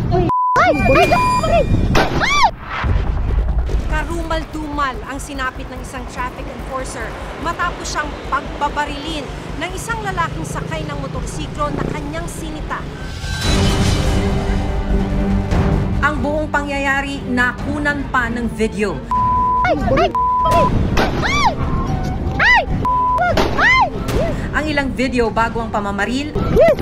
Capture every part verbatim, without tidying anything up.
Karumal-dumal ang sinapit ng isang traffic enforcer matapos siyang pagbabarilin ng isang lalaking sakay ng motorsiklo na kanyang sinita. Ang buong pangyayari nakunan pa ng video. Ang ilang video bago ang pamamaril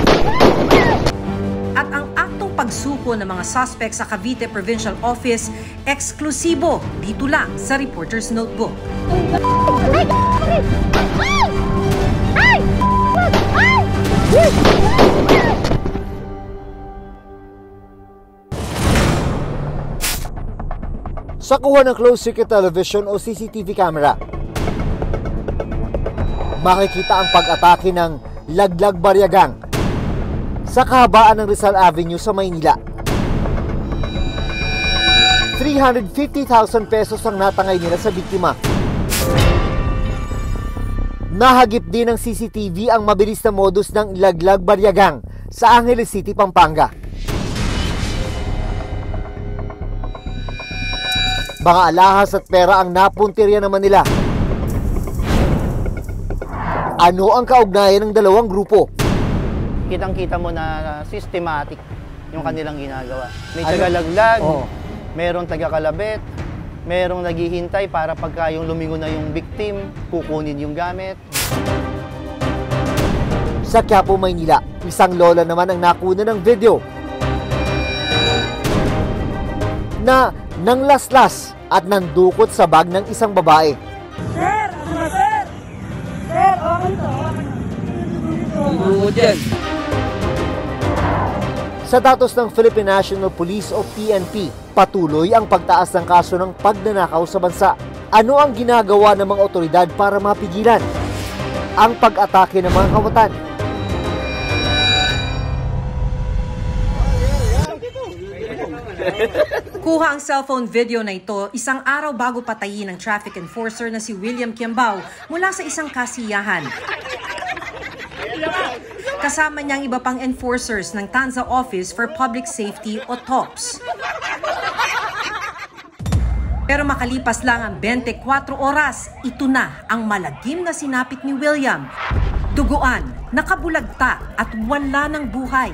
at ang aktong pagsuko ng mga suspect sa Cavite Provincial Office eksklusibo dito lang sa Reporter's Notebook. Sa kuha ng closed-circuit television o C C T V camera, makikita ang pag-atake ng Laglag Baryagang sa kahabaan ng Rizal Avenue sa Maynila. three hundred fifty thousand pesos ang natangay nila sa biktima. Nahagip din ng C C T V ang mabilis na modus ng Laglag Baryagang sa Angeles City, Pampanga. Mga alahas at pera ang napuntirya naman nila. Ano ang kaugnayan ng dalawang grupo? Kitang-kita mo na systematic yung kanilang ginagawa. May tagalaglag, oh. Merong taga-kalabit, merong naghihintay para pagka yung lumingon na yung victim, kukunin yung gamit. Sa Quiapo, Maynila, isang lola naman ang nakuna ng video na nanglaslas at nandukot sa bag ng isang babae. Sir! Ano sir? Sir, okay to. Dukot yan. Sa datos ng Philippine National Police o P N P, patuloy ang pagtaas ng kaso ng pagnanakaw sa bansa. Ano ang ginagawa ng mga otoridad para mapigilan ang pag-atake ng mga kawatan? Kuha ang cellphone video na ito isang araw bago patayin ng traffic enforcer na si William Kiambao mula sa isang kasiyahan. Kasama niya ang iba pang enforcers ng Tanza Office for Public Safety o TOPS. Pero makalipas lang ang twenty-four oras, ito na ang malagim na sinapit ni William. Duguan, nakabulagta at wala ng buhay.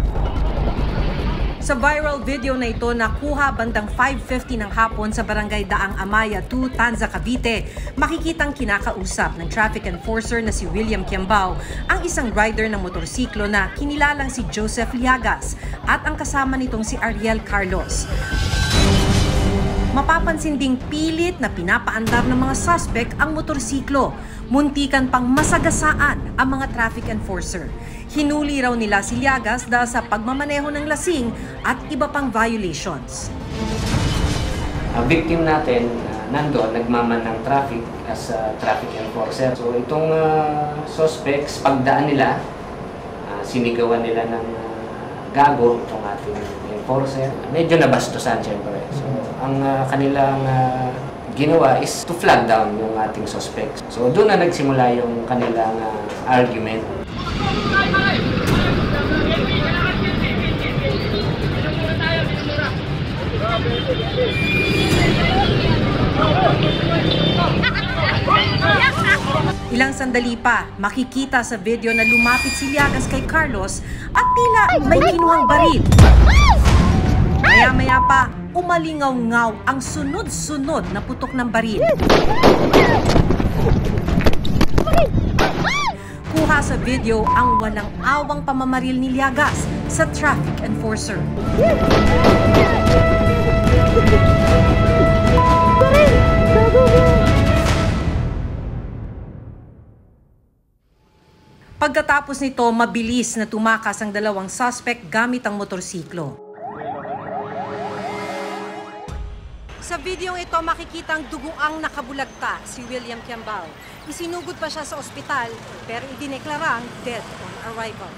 Sa viral video na ito, nakuha bandang five fifty ng hapon sa Barangay Daang Amaya two, Tanza, Cavite, makikitang kinakausap ng traffic enforcer na si William Kiambao ang isang rider ng motorsiklo na kinilalang si Joseph Liagas at ang kasama nitong si Ariel Carlos. Mapapansin ding pilit na pinapaandar ng mga suspect ang motorsiklo. Muntikan pang masagasaan ang mga traffic enforcer. Hinuli raw nila si Liagas dahil sa pagmamaneho ng lasing at iba pang violations. Ang victim natin, uh, nandoon, nagmaman ng traffic as a traffic enforcer. So itong uh, suspects, pagdaan nila, uh, sinigawan nila ng uh, gago itong ating enforcer. Medyo nabastusan siyempre. So ang uh, kanilang uh, ginawa is to flag down yung ating suspects. So doon na nagsimula yung kanilang uh, argument. Ilang sandali pa, makikita sa video na lumapit si Liagas kay Carlos at tila may kinuhang baril. Maya-maya pa, umalingaw-ngaw ang sunod-sunod na putok ng baril. Kuha sa video ang walang awang pamamaril ni Liagas sa traffic enforcer. Pagkatapos nito, mabilis na tumakas ang dalawang suspect gamit ang motorsiklo. Sa video ito, makikita ang duguang nakabulagta si William Kiambao. Isinugod pa siya sa ospital, pero idineklarang dead on arrival.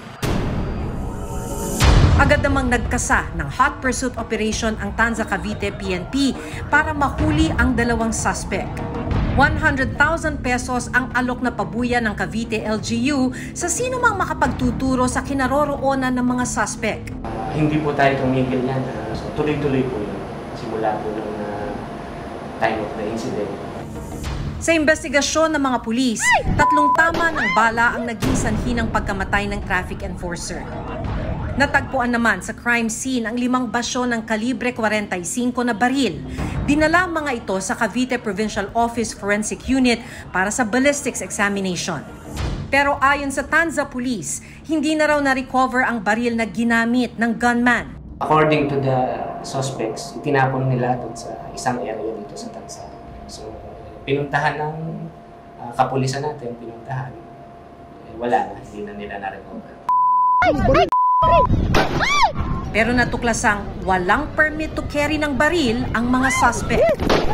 Agad namang nagkasa ng hot pursuit operation ang Tanza Cavite P N P para mahuli ang dalawang suspect. one hundred thousand pesos ang alok na pabuya ng Cavite L G U sa sino mang makapagtuturo sa kinaroroonan ng mga suspect. hindi po tayo tumigil yan. Uh, so tuloy-tuloy po yun. Simula po ng uh, time of the incident. Sa investigasyon ng mga pulis, tatlong tama ng bala ang naging sanhi ng pagkamatay ng traffic enforcer. Natagpuan naman sa crime scene ang limang basyo ng kalibre forty-five na baril. Dinala ang mga ito sa Cavite Provincial Office Forensic Unit para sa ballistics examination. Pero ayon sa Tanza Police, hindi na raw na-recover ang baril na ginamit ng gunman. According to the suspects, itinapon nila doon sa isang area dito sa Tanza. So, pinuntahan ng uh, kapulisan natin, pinuntahan, eh, wala na, hindi na nila na-recover. Pero natuklasang walang permit to carry ng baril ang mga suspect.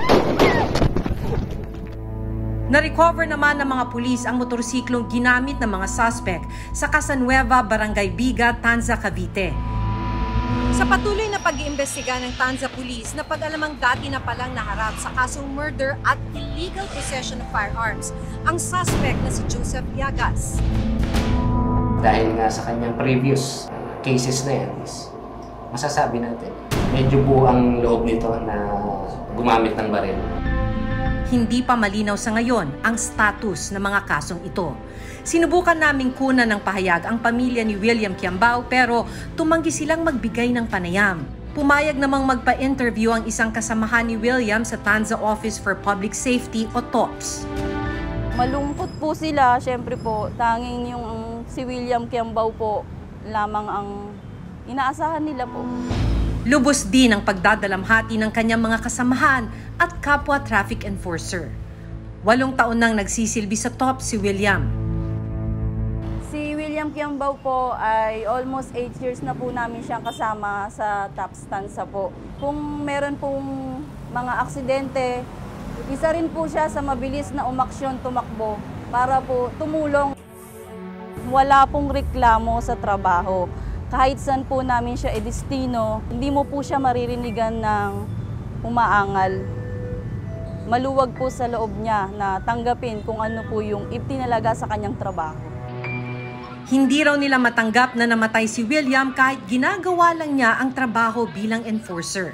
Na-recover naman ng mga pulis ang motorsiklong ginamit ng mga suspect sa Casanueva, Barangay Biga, Tanza, Cavite. Sa patuloy na pag-iimbestiga ng Tanza Police na pag-alamang dati na palang naharap sa kasong murder at illegal possession of firearms ang suspect na si Joseph Llagas. Dahil nga sa kanyang previous cases na yan, masasabi natin, medyo buo ang loob nito na gumamit ng baril. Hindi pa malinaw sa ngayon ang status ng mga kasong ito. Sinubukan naming kunan ng pahayag ang pamilya ni William Kiambao pero tumanggi silang magbigay ng panayam. Pumayag namang magpa-interview ang isang kasamahan ni William sa Tanza Office for Public Safety o T O P S. Malungkot po sila, syempre po, tanging yung si William Kiambao po lamang ang inaasahan nila po. Lubos din ang pagdadalamhati ng kanyang mga kasamahan at kapwa traffic enforcer. Walong taon nang nagsisilbi sa T O P S si William. Si William Kiambao po ay almost eight years na po namin siyang kasama sa T O P S Tanza po. Kung meron pong mga aksidente, isa rin po siya sa mabilis na umaksyon, tumakbo para po tumulong. Wala pong reklamo sa trabaho. Kahit saan po namin siya edestino, hindi mo po siya maririnigan ng umaangal. Maluwag po sa loob niya na tanggapin kung ano po yung itinalaga sa kanyang trabaho. Hindi raw nila matanggap na namatay si William kahit ginagawa lang niya ang trabaho bilang enforcer.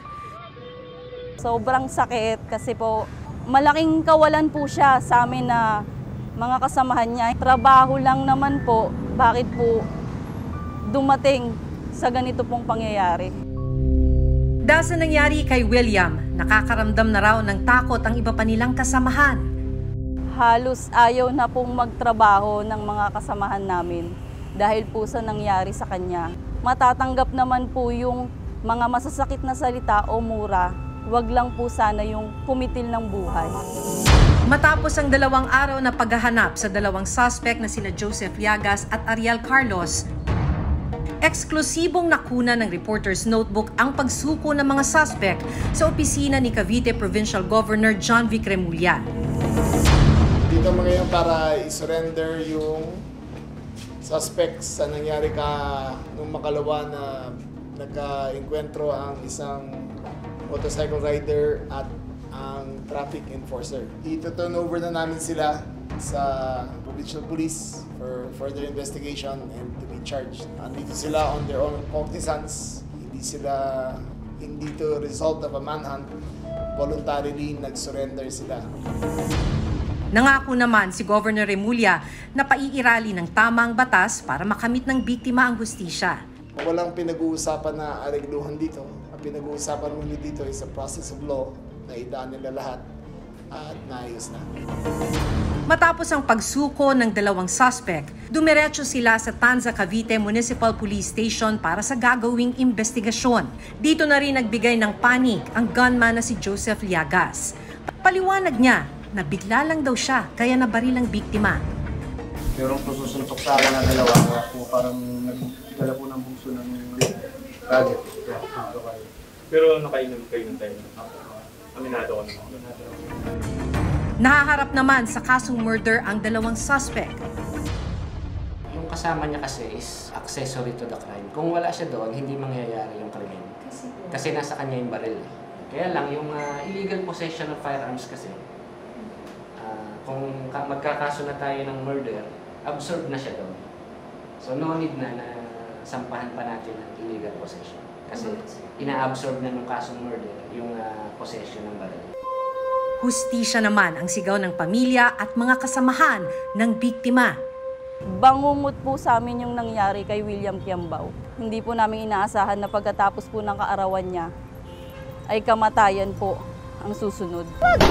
Sobrang sakit kasi po malaking kawalan po siya sa amin na mga kasamahan niya. Trabaho lang naman po, bakit po dumating sa ganito pong pangyayari? Dahil sa nangyari kay William, nakakaramdam na raw ng takot ang iba pa nilang kasamahan. Halos ayaw na pong magtrabaho ng mga kasamahan namin dahil po sa nangyari sa kanya. Matatanggap naman po yung mga masasakit na salita o mura, wag lang po sana yung kumitil ng buhay. Matapos ang dalawang araw na paghahanap sa dalawang suspect na sina Joseph Llagas at Ariel Carlos, eksklusibong nakuna ng Reporter's Notebook ang pagsuko ng mga suspect sa opisina ni Cavite Provincial Governor John Vic Remulla. Dito mga yan para i-surrender yung suspects sa nangyari ka nung makalawa na nagka-enkwentro ang isang motorcycle rider at ang traffic enforcer. Ito-turn over na namin sila sa Provincial Police for further investigation and to be charged. Andito sila on their own cognizance. Hindi sila, hindi to result of a manhunt. Voluntarily nag-surrender sila. Nangako naman si Governor Remulla na paiirali ng tamang batas para makamit ng biktima ang hustisya. Walang pinag-uusapan na aregluhan dito. Ang pinag-uusapan nila dito is a process of law na idaan nila lahat at naayos na. Matapos ang pagsuko ng dalawang suspect, dumiretso sila sa Tanza Cavite Municipal Police Station para sa gagawing investigasyon. Dito na rin nagbigay ng panik ang gunman na si Joseph Llagas. Paliwanag niya na bigla lang daw siya kaya nabaril ang biktima. Merong pususuntok sa akin na dalawa po, parang nagdala po ng bungso ng target. Pero nakainom kayo ng time? Aminado ko naman. Nahaharap naman sa kasong murder ang dalawang suspect. Yung kasama niya kasi is accessory to the crime. Kung wala siya doon, hindi mangyayari yung krimen. Kasi nasa kanya yung baril. Kaya lang, yung uh, illegal possession of firearms kasi, uh, kung magkakaso na tayo ng murder, absorbed na siya doon. So no need na na sampahan pa natin ng illegal possession. Kasi ina-absorb na ng kasong murder yung uh, possession ng baril. Hustisya naman ang sigaw ng pamilya at mga kasamahan ng biktima. Bangungot po sa amin yung nangyari kay William Kiambao. Hindi po namin inaasahan na pagkatapos po ng kaarawan niya ay kamatayan po ang susunod.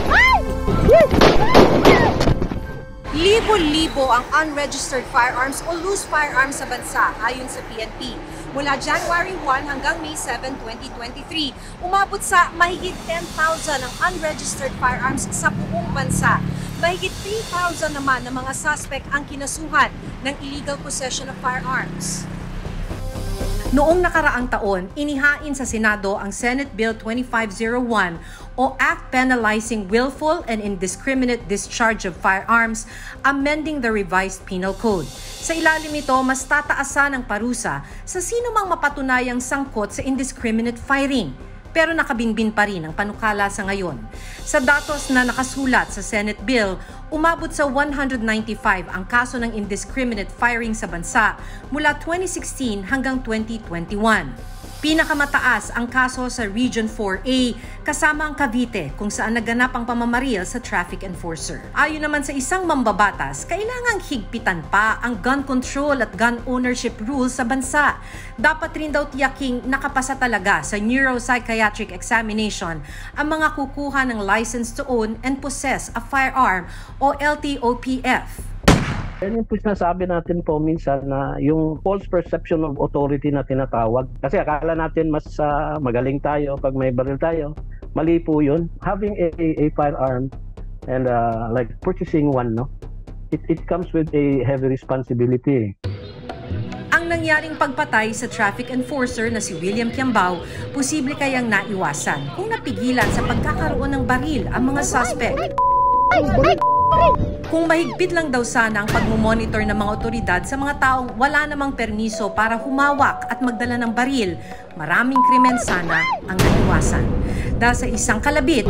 Libo-libo ang unregistered firearms o loose firearms sa bansa ayon sa P N P. Mula January first hanggang May seventh, twenty twenty-three, umabot sa mahigit ten thousand ang unregistered firearms sa buong bansa. Mahigit three thousand naman ng mga suspect ang kinasuhan ng illegal possession of firearms. Noong nakaraang taon, inihain sa Senado ang Senate Bill twenty-five oh one o Act Penalizing Willful and Indiscriminate Discharge of Firearms, amending the revised penal code. Sa ilalim nito, mas tataasan ang parusa sa sino mang mapatunayang sangkot sa indiscriminate firing. Pero nakabinbin pa rin ang panukala sa ngayon. Sa datos na nakasulat sa Senate Bill, umabot sa one hundred ninety-five ang kaso ng indiscriminate firing sa bansa mula twenty sixteen hanggang twenty twenty-one. Pinakamataas ang kaso sa Region four A kasama ang Cavite kung saan naganap ang pamamaril sa traffic enforcer. Ayon naman sa isang mambabatas, kailangang higpitan pa ang gun control at gun ownership rules sa bansa. Dapat rin daw tiyaking nakapasa talaga sa neuropsychiatric examination ang mga kukuha ng license to own and possess a firearm o L T O P F. Yan yung po sinasabi natin po minsan na yung false perception of authority na tinatawag. Kasi akala natin mas uh, magaling tayo pag may baril tayo. Mali po yun. Having a, a, a firearm and uh, like purchasing one, no? It, it comes with a heavy responsibility. Ang nangyaring pagpatay sa traffic enforcer na si William Kiambao, posible kayang naiwasan kung napigilan sa pagkakaroon ng baril ang mga suspect. Kung mahigpit lang daw sana ang pagmumonitor ng mga otoridad sa mga taong wala namang permiso para humawak at magdala ng baril, maraming krimen sana ang naiwasan. Dahil sa isang kalabit,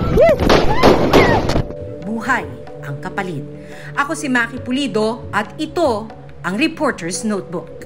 buhay ang kapalit. Ako si Maki Pulido at ito ang Reporter's Notebook.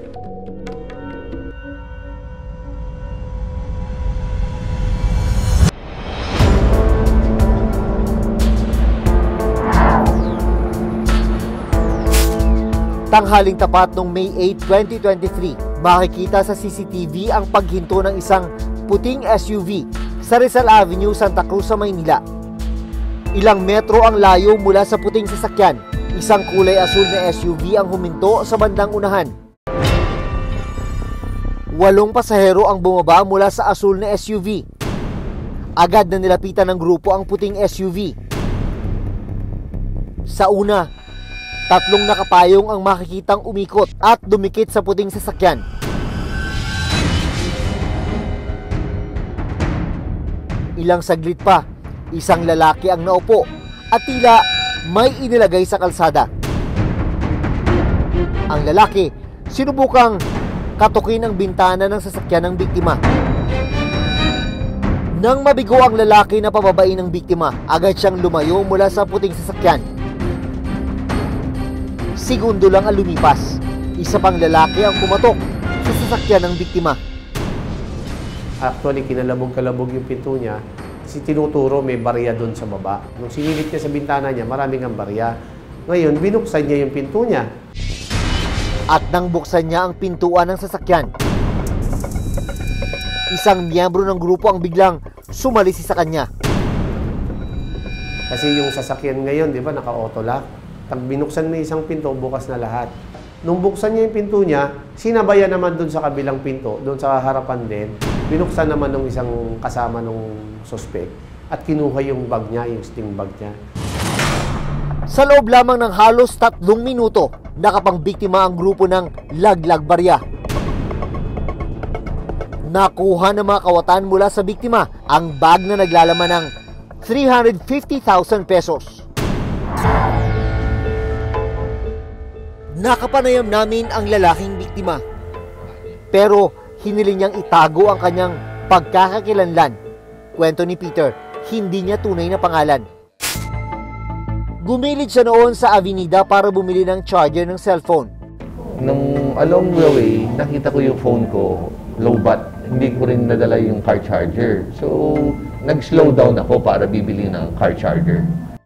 Tanghaling tapat noong May eighth, twenty twenty-three, makikita sa C C T V ang paghinto ng isang puting S U V sa Rizal Avenue, Santa Cruz sa Maynila. Ilang metro ang layo mula sa puting sasakyan, isang kulay asul na S U V ang huminto sa bandang unahan. Walong pasahero ang bumaba mula sa asul na S U V. Agad na nilapitan ng grupo ang puting S U V. Sa una, tatlong nakapayong ang makikitang umikot at dumikit sa puting sasakyan. Ilang saglit pa, isang lalaki ang naupo at tila may inilagay sa kalsada. Ang lalaki, sinubukang katukin ang bintana ng sasakyan ng biktima. Nang mabigo ang lalaki na pababain ng biktima, agad siyang lumayo mula sa puting sasakyan. Segundo lang ang lumipas, isa pang lalaki ang pumatok sa sasakyan ng biktima. Actually, kinalabog-kalabog yung pinto niya kasi tinuturo may barya doon sa baba. Nung sinilip niya sa bintana niya, maraming ang barya. Ngayon, binuksan niya yung pinto niya. At nang buksan niya ang pintuan ng sasakyan, isang miyembro ng grupo ang biglang sumalisi sa kanya. Kasi yung sasakyan ngayon, di ba, naka-auto lock. Pag binuksan mo isang pinto, bukas na lahat. Nung buksan niya yung pinto niya, sinabayan naman doon sa kabilang pinto, doon sa harapan din, binuksan naman ng isang kasama ng suspect at kinuha yung bag niya, yung sting bag niya. Sa loob lamang ng halos tatlong minuto, nakapangbiktima ang grupo ng laglag barya. Nakuha ng mga kawatan mula sa biktima ang bag na naglalaman ng three hundred fifty thousand pesos. Nakapanayam namin ang lalaking biktima. Pero hiniling niyang itago ang kanyang pagkakakilanlan. Kwento ni Peter, hindi niya tunay na pangalan. Gumilid siya noon sa Avenida para bumili ng charger ng cellphone. Nung along the way, nakita ko yung phone ko, low bat. hindi ko rin nadala yung car charger. So, nag-slow down ako para bibili ng car charger.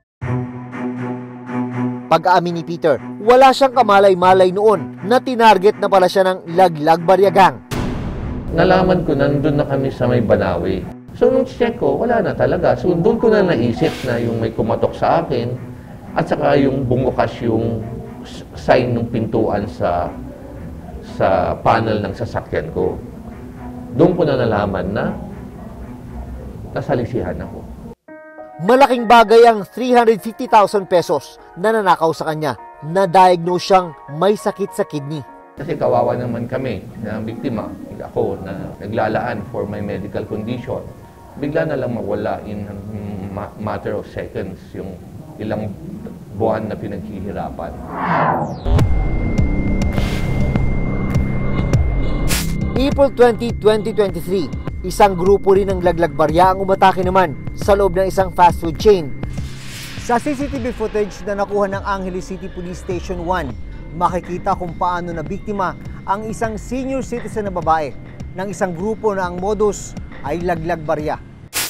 Pag-aamin ni Peter, wala siyang kamalay-malay noon na tinarget na pala siya ng Laglag Baryagang. Nalaman ko, nandun na kami sa may Banawi. So, nung check ko, wala na talaga. So, doon ko na naisip na yung may kumatok sa akin at saka yung bumukas yung sign ng pintuan sa sa panel ng sasakyan ko. Doon ko na nalaman na nasalisihan ako. Malaking bagay ang three hundred fifty thousand pesos na nanakaw sa kanya. Na-diagnose siyang may sakit sa kidney. Kasi kawawa naman kami na biktima. Ako na naglalaan for my medical condition. Bigla na lang mawala in ma matter of seconds yung ilang buwan na pinaghihirapan. April twentieth, twenty twenty-three, isang grupo rin ng Laglag Barya ang umatake naman sa loob ng isang fast food chain. Sa C C T V footage na nakuha ng Angeles City Police Station one, makikita kung paano na biktima ang isang senior citizen na babae ng isang grupo na ang modus ay Laglag Barya.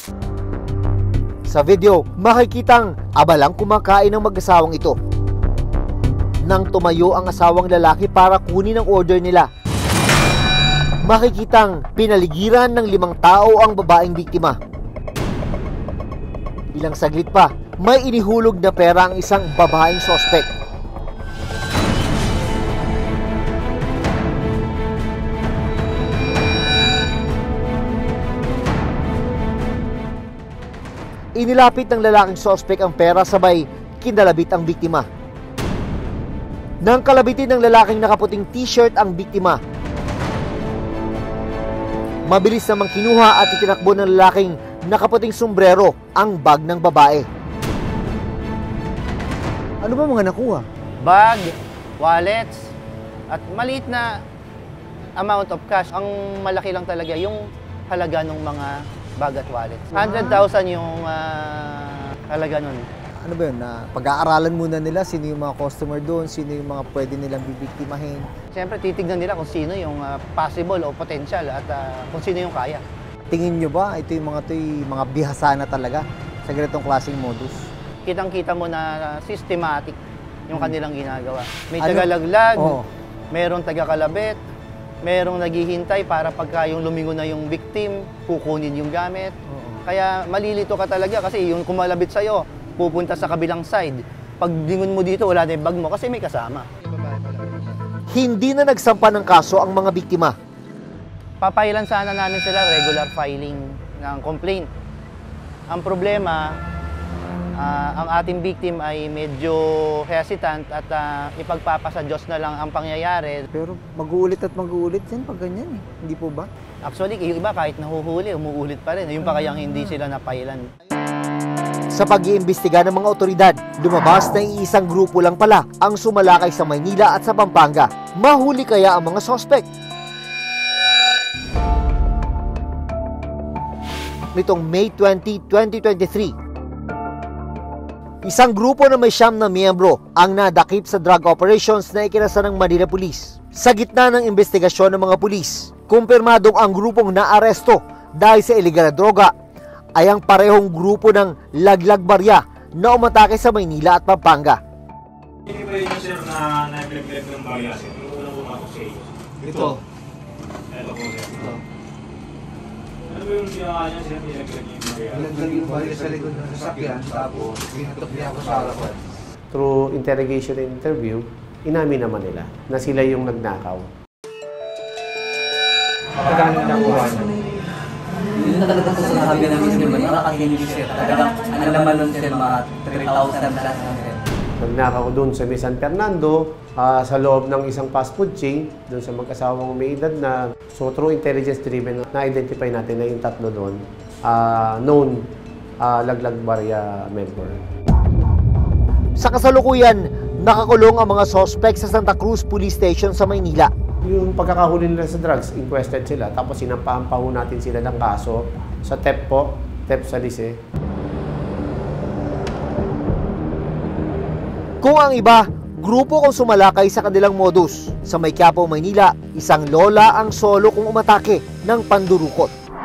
Sa video, makikitang abalang kumakain ng mag-asawang ito. Nang tumayo ang asawang lalaki para kunin ang order nila, makikitang pinaligiran ng limang tao ang babaeng biktima. Ilang saglit pa, may inihulog na pera ang isang babaeng sospek. Inilapit ng lalaking sospek ang pera sabay kinalabit ang biktima. Nang kalabitin ng lalaking nakaputing t-shirt ang biktima, mabilis namang kinuha at itinakbo ng lalaking nakaputing sombrero ang bag ng babae. Ano ba mga nakuha? Bag, wallets, at maliit na amount of cash. Ang malaki lang talaga yung halaga ng mga bag at wallets. one hundred thousand yung uh, halaga nun. Ano ba yun? Na pag-aaralan muna nila sino yung mga customer doon, sino yung mga pwede nilang bibiktimahin. Siyempre titignan nila kung sino yung uh, possible o potential at uh, kung sino yung kaya. Tingin nyo ba ito yung mga, ito yung mga bihasa na talaga sa ganitong klaseng modus? Kitang-kita mo na systematic yung kanilang ginagawa. May Ano? tagalaglag, Oo. merong taga-kalabit, merong naghihintay para pagka yung lumingon na yung victim, kukunin yung gamit. Kaya malilito ka talaga kasi yung kumalabit sa'yo, pupunta sa kabilang side. Pag dingon mo dito, wala na yung bag mo kasi may kasama. Hindi na nagsampa ng kaso ang mga biktima. Papailan sana namin sila regular filing ng complaint. Ang problema, uh, ang ating victim ay medyo hesitant at uh, ipagpapasa Diyos na lang ang pangyayari. Pero mag-uulit at mag-uulit yan pag ganyan eh. Hindi po ba? Actually, yung iba kahit nahuhuli, umuulit pa rin. Yung pa kayang hindi sila napailan. Sa pag-iimbestiga ng mga otoridad, lumabas na iisang grupo lang pala ang sumalakay sa Maynila at sa Pampanga. Mahuli kaya ang mga sospek? Nitong May twentieth, twenty twenty-three, isang grupo na may siyam na miyembro ang nadakip sa drug operations na ikinasa ng Manila Police. Sa gitna ng investigasyon ng mga pulis, kumpirmadong ang grupong naaresto dahil sa iligal na droga ay ang parehong grupo ng Laglag Barya na umatake sa Maynila at Pampanga. Hindi ba yun sir na nag-lag ng barya sir? Yung unang pumasok sa iyo? Ito. Ito po sir. Ano ba yung ginawa niya sir? Nilaglag yung barya? Nilaglag yung barya sa likod ng sasakyan, tapos pinatok niya ako sa harapan. Through interrogation and interview, inamin naman nila na sila yung nagnakaw. Magkano nakuha niya? Yun na talaga sa sabi ng isip mo, nakakahindi sir. Talaga, ang naman nun sir, mga three thousand plus na sir. Nagnakaw doon sa may San Fernando, uh, sa loob ng isang fast food chain, doon sa mag-asawang may edad na. So through intelligence-driven, na-identify natin na yung tatlo doon, uh, known uh, Laglag Barya member. Sa kasalukuyan, nakakulong ang mga sospek sa Santa Cruz Police Station sa Maynila. Yung pagkakahuli nila sa drugs, inquested sila, tapos sinampahan pa ho natin sila ng kaso sa T E P po, T E P sa Lise. Kung ang iba, Grupo kung sumalakay sa kanilang modus. Sa May Quiapo, Maynila, isang lola ang solo kung umatake ng pandurukot.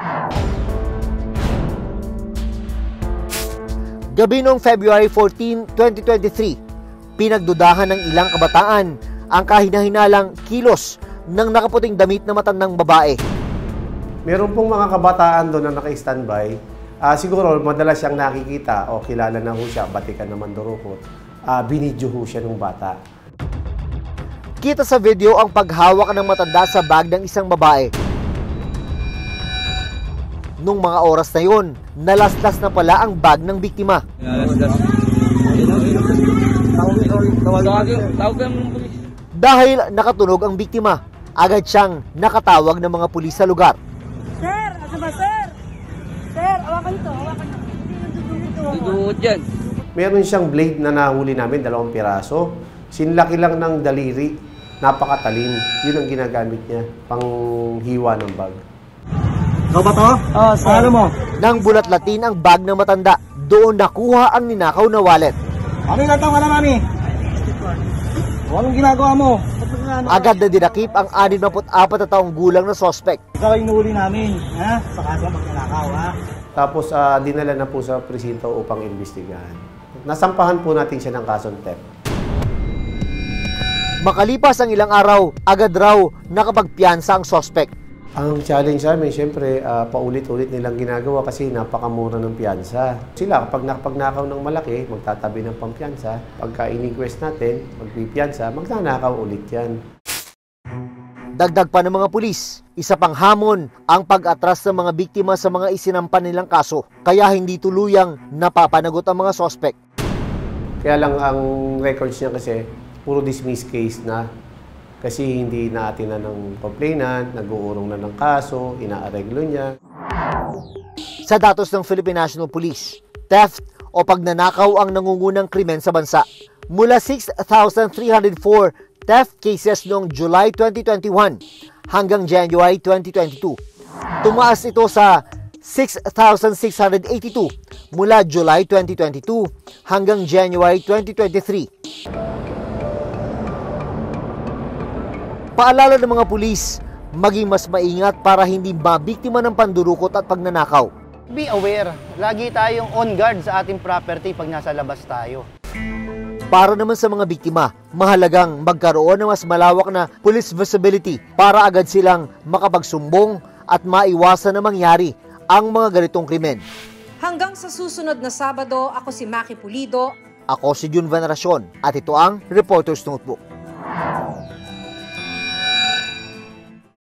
Gabi noong February fourteen, twenty twenty-three, pinagdudahan ng ilang kabataan ang kahinahinalang kilos ng nakaputing damit na matandang babae. Meron pong mga kabataan doon na naka-standby. Uh, siguro madalas siyang nakikita o kilala na ho siya, batikan naman durukot. Uh, binidyo ho siya ng bata. Kita sa video ang paghawak ng matanda sa bag ng isang babae. Nung mga oras na yon, nalaslas na pala ang bag ng biktima. Dahil nakatunog ang biktima, agad siyang nakatawag ng mga pulis sa lugar. Sir, asa ba sir? Sir, awakan ito, awakan ito. Duduhod yan. Meron siyang blade na nahuli namin, dalawang piraso. Sinlaki lang ng daliri, napakatalim. Yun ang ginagamit niya, panghiwa ng bag. Ikaw ba to? Oo, sir. Ano mo? Nang bulat-latin ang bag ng matanda, doon nakuha ang ninakaw na wallet. Ano yung natang ka na, mami? Anong ginagawa mo? Agad na dinakip ang anim na apat na taong gulang na sospek. Ikaw ay inuuli namin, ha? Sa kasong pagnanakaw, ha? Tapos uh, dinala na po sa presinto upang imbestigahan. Nasampahan po natin siya ng kasong theft. Makalipas ang ilang araw, agad raw nakapagpiyansa ang sospek. Ang challenge sa amin, siyempre, uh, paulit-ulit nilang ginagawa kasi napakamura ng piyansa. Sila, kapag nakapagnakaw ng malaki, magtatabi ng pampiyansa. Pagka in-request natin, magpipiyansa, magnanakaw ulit yan. Dagdag pa ng mga pulis, isa pang hamon ang pag-atras ng mga biktima sa mga isinampan nilang kaso. Kaya hindi tuluyang napapanagot ang mga sospek. Kaya lang ang records niya kasi, puro dismiss case na. Kasi hindi naatinan ng complainant, nag-uurong na ng kaso, inaareglo niya. Sa datos ng Philippine National Police, theft o pagnanakaw ang nangungunang krimen sa bansa. Mula six thousand three hundred four theft cases noong July twenty twenty-one hanggang January twenty twenty-two. Tumaas ito sa six thousand six hundred eighty-two mula July twenty twenty-two hanggang January twenty twenty-three. Paalala ng mga pulis, maging mas maingat para hindi mabiktima ng pandurukot at pagnanakaw. Be aware. Lagi tayong on guard sa ating property pag nasa labas tayo. Para naman sa mga biktima, mahalagang magkaroon ng mas malawak na police visibility para agad silang makapagsumbong at maiwasan na mangyari ang mga ganitong krimen. Hanggang sa susunod na Sabado, ako si Maki Pulido. Ako si Jun Veneracion at ito ang Reporter's Notebook.